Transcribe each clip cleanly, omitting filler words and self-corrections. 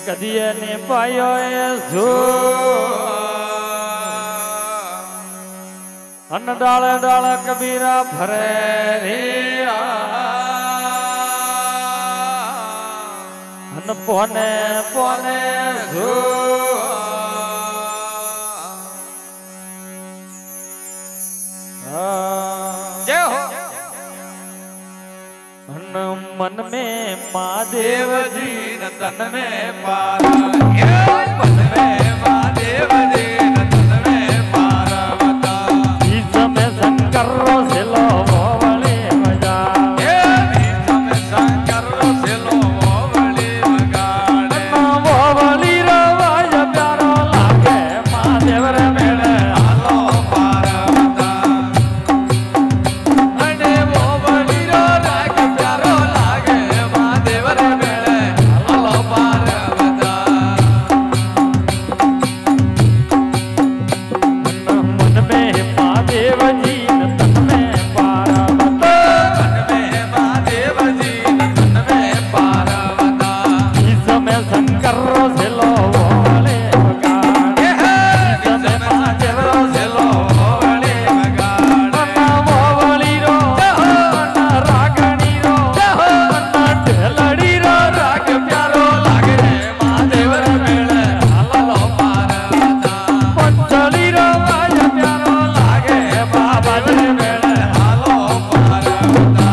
कदिए ने पायो जो अन डाल डाल कबीरा भरे रे अन पोने पोने जो जय हो। मन में महादेव जी तन में पारा मन में महादेव जी तन में पार्वता बीच में शंकर सिलो वोवली बजा बीच में शंकर सिलो वोवली बगाड़े वोवली रवाज प्यारो लागे महादेव रे मेरे हालो पार्वता अने वोवली रो लागे प्यारो लागे महादेव रे मेरे हालो पार्वता मन में महादेव जी तन में पार्वता मन में महादेव जी तन में पार्वता बीच में शंकर सिलो वोवली बगाड़े बीच में महादेव सिलो वोवली बगाड़े वोवली रो रागणी रो ढेलड़ी रो राग प्यारो लागे महादेव रे मेले हालो पार्वता पंचली रो वाज प्यारो लागे बाबा जी मेरे हालो पार्वता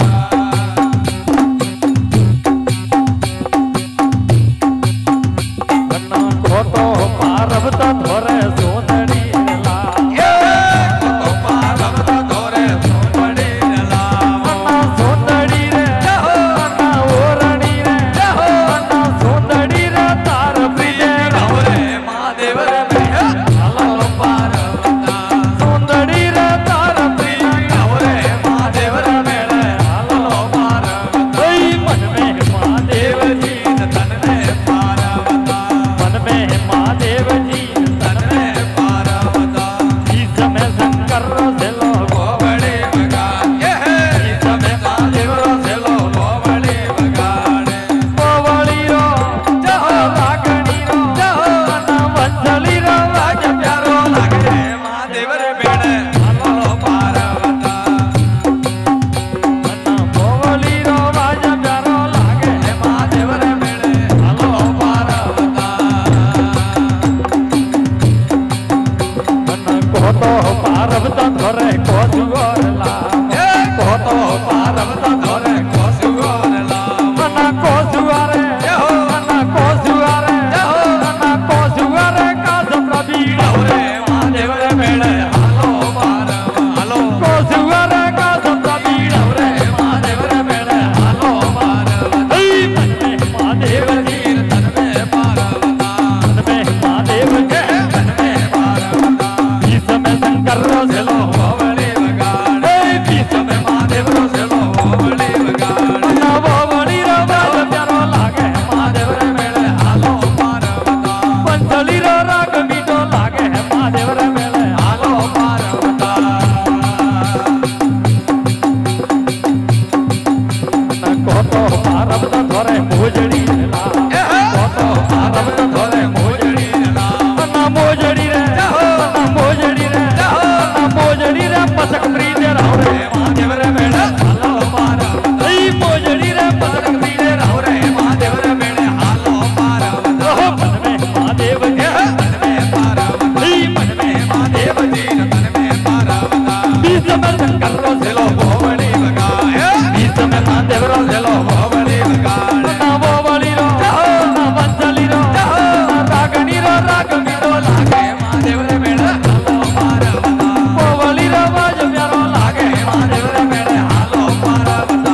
खोटो पार्वत थोरे सोनड़ी ला तो पार्वता तोरे सोनड़ी लावा सोनड़ी रे ओरणी रे सोनड़ी रे तार प्रिय रे महादेव रे मेले हालो पार्वता सोनड़ी रे तार प्रिय रे महादेव रे मेले हालो पार्वता मन में महादेव जी तन में पार्वता मन में महादेव जी तन में पार्वता बीच में शंकर सिलो वोवली बगाड़े बीच में महादेव सिलो वोवली बगाड़े वोवली रो रागणी रो वंशली रो वाज प्यारो लागे महादेव रे मेले हालो पार्वता वोवली रो वाज प्यारो लागे महादेव रे मेले हालो पार्वता कोतो पार्वत थोरे कोसुवर ला कोतो पार्वता तोरे कोसुवर लावा कोसुवारे कोसुवारे कोसुवारे कास प्रवीण रे महादेव रे मेले हालो पार्वता हालो कोसुवारे कास प्रवीण रे महादेव रे मेले हालो पार्वता मन में महादेव जी तन में पार्वता मन में महादेव जी तन में पार्वता बीच में शंकर सिलो वोवली बगाड़े बीच में महादेव सिलो वोवली बगाड़े वोवली रो वाज प्यारो लागे महादेव रे मेले हालो पार्वता पंचली रो राग मीठो लागे महादेव रे मेले हालो पार्वता कोतो पार्वत थोरे मोजड़ी ला कोतो पार्वता तोरे मोजड़ी लावा मोजड़ी रे मोजड़ी रे पसक प्रीत राव रे महादेव रे मेले हालो पार्वता मोजड़ी रे पसक प्रीत राव रे महादेव रे मेले हालो पार्वता मन में महादेव जी तन में पार्वता मन में महादेव जी तन में पार्वता बीच में शंकर सिलो वोवली बगाड़े बीच में महादेव रो सिलो वोवली बगाड़े वोवली रो वंशली रो रागणी रो राग मीठो लागे महादेव रे मेले हालो पार्वता वोवली रो वाज प्यारो लागे महादेव रे मेले हालो पार्वता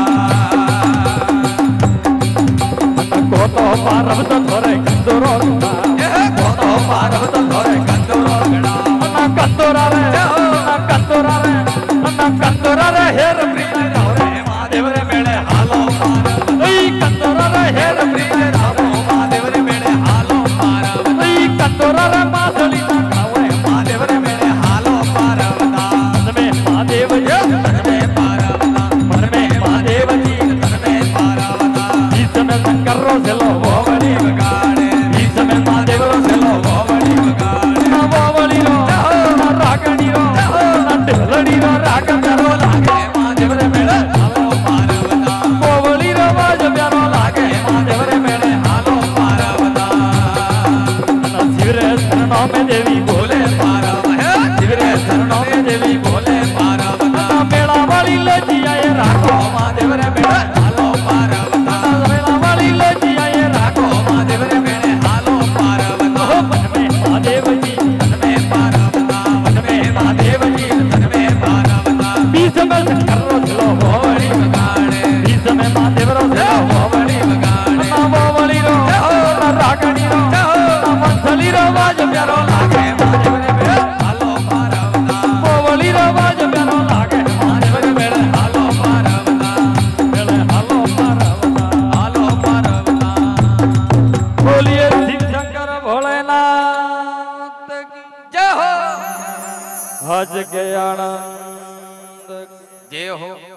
कोतो पार्वत थोरे कंदोरो कोतो पार्वता तोरे कंदोरो गड़ा कंदोरा रे हेर प्रीत राव रे महादेव रे मेले हालो पार्वता कंदोरा रे हेर प्रीत रावो महादेव रे मेले हालो पार्वता कंदोरा रे मासली खाव रे महादेव रे मेले हालो पार्वता मन में महादेव जी तन में पार्वता मन में महादेव जी तन में पार्वता बीच में शंकर रो सिलो वोवली बगाड़े महादेव रो मोवली वगाड़े मोवली रो रागणी रो मंथली रो बाज प्यारो लागे महादेव रे बेड़ा हालो पारवता मोवली रो बाज प्यारो लागे महादेव रे बेड़ा हालो पारवता बेड़ा हालो पारवता हालो पारवता बोलिए शिव शंकर भोलेनाथ की जय हो हज के आनंद जय हो।